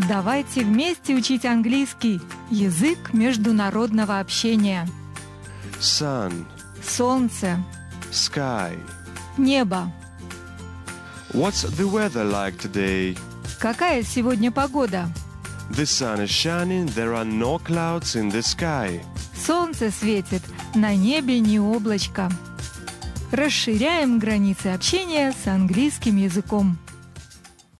Давайте вместе учить английский, язык международного общения. Sun, Солнце, sky. небо. What's the weather like today? Какая сегодня погода? The sun is shining, there are no clouds in the sky. Солнце светит, на небе ни облачка. Расширяем границы общения с английским языком.